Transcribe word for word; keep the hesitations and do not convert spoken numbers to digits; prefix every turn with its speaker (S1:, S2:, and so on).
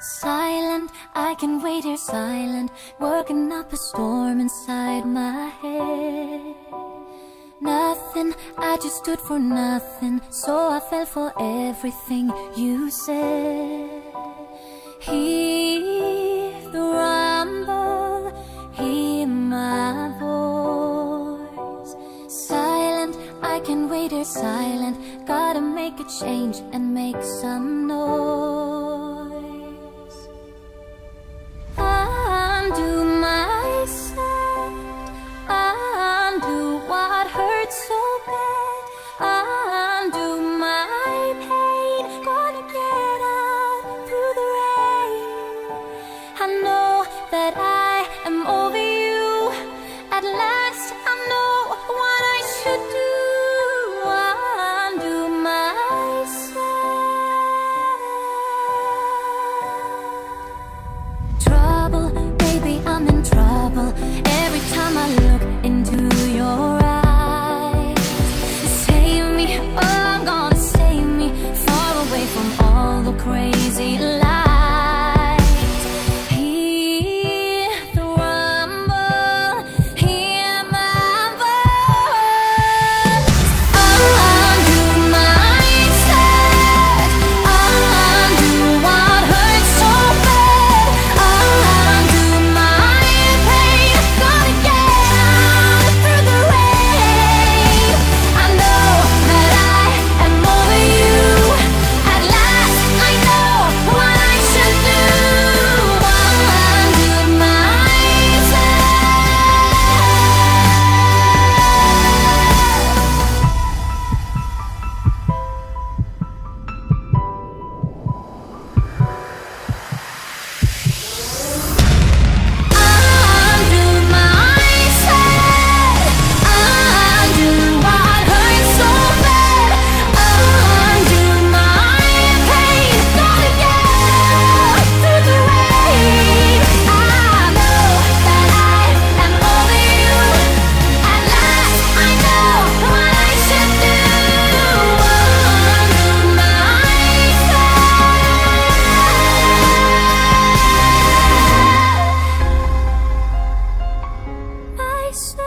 S1: Silent, I can wait here silent, working up a storm inside my head. Nothing, I just stood for nothing, so I fell for everything you said. Hear the rumble, hear my voice. Silent, I can wait here silent, gotta make a change and make some noise. Undo myself, undo what hurts so bad, undo my pain, gonna get out through the rain. I know that I am over you, at last I know what I should do. Undo myself. Trouble, baby, I'm in trouble. Every time I look into your eyes, save me, oh, I'm gonna save me, far away from all the crazy lies. Hear the rumble, hear my voice. Undo myself, undo what hurts so bad, undo my pain, gonna get out through the rain. I know that I am over you, at last I know what I should do. Undo myself. Undo myself, undo what hurts so bad, undo my pain, gonna get out through the rain. I know that I am over you, at last I know what I should do. Undo myself.